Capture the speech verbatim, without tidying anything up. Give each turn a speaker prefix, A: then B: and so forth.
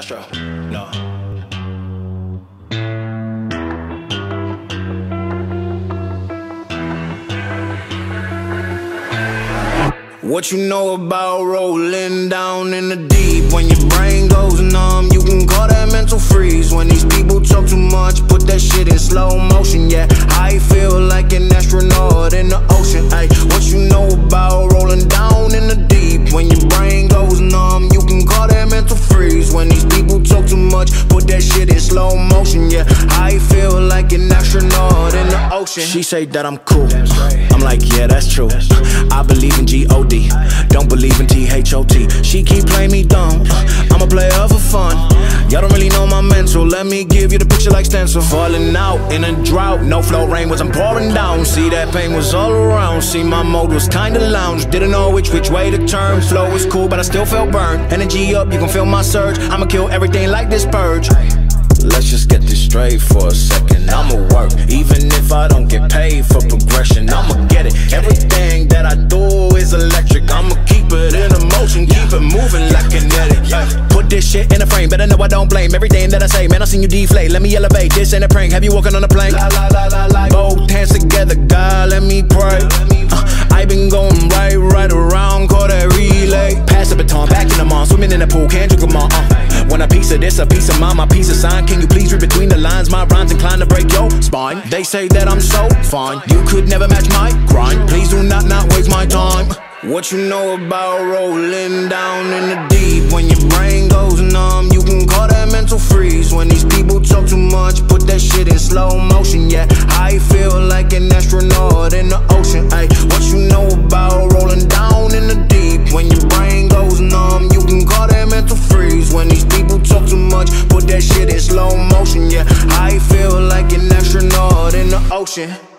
A: Astro, no. What you know about rolling down in the deep? When your brain goes numb, you can call that mental freeze. When these people talk too much, put that shit in slow motion. Yeah, I feel like an astronaut in the ocean. Ay, what you know about rolling down in the deep? When your brain goes numb, you can call that mental freeze. When these people talk too much, put that shit in slow motion. Yeah, I feel like an astronaut in the ocean. She say that I'm cool, I'm like, yeah, that's true. I believe in G O D, don't believe in T H O T. She keep playing me dumb, I'm a player for fun. Y'all don't really know my mental, let me give you the picture like stencil. Falling out in a drought, no flow, rain wasn't pouring down. See, that pain was all around, see, my mode was kinda lounge. Didn't know which which way to turn, flow was cool but I still felt burned. Energy up, you can feel my surge, I'ma kill everything like this purge. Let's just get this straight for a second. I'ma work, even if I don't get paid for progression. I'ma get it, everything that I do is electric. I'ma keep it in motion, keep it moving like kinetic. Put this shit in a frame, better know I don't blame everything that I say. Man, I seen you deflate, let me elevate, this ain't a prank. Have you walking on a plane? La, la, la, la, la. Both hands together, God, let me pray. uh, I been going right, right around, call that relay. Pass the baton, back in the mall, swimming in the pool, can't drink them all. uh. Want a piece of this, a piece of mine, my piece of sign. Can you please read between the lines? My rhymes inclined to break your spine. They say that I'm so fine, you could never match my grind. Please do not not waste my time. What you know about rolling down in the deep? When your brain goes numb, you can call that mental freeze. When these people talk too much, put that shit in slow motion. Yeah, I feel like an astronaut in the ocean. Ay, what you know about rolling down in the deep? When your brain goes numb, you can call that mental freeze. When these people talk too much, put that shit in slow motion. Yeah, I feel like an astronaut in the ocean.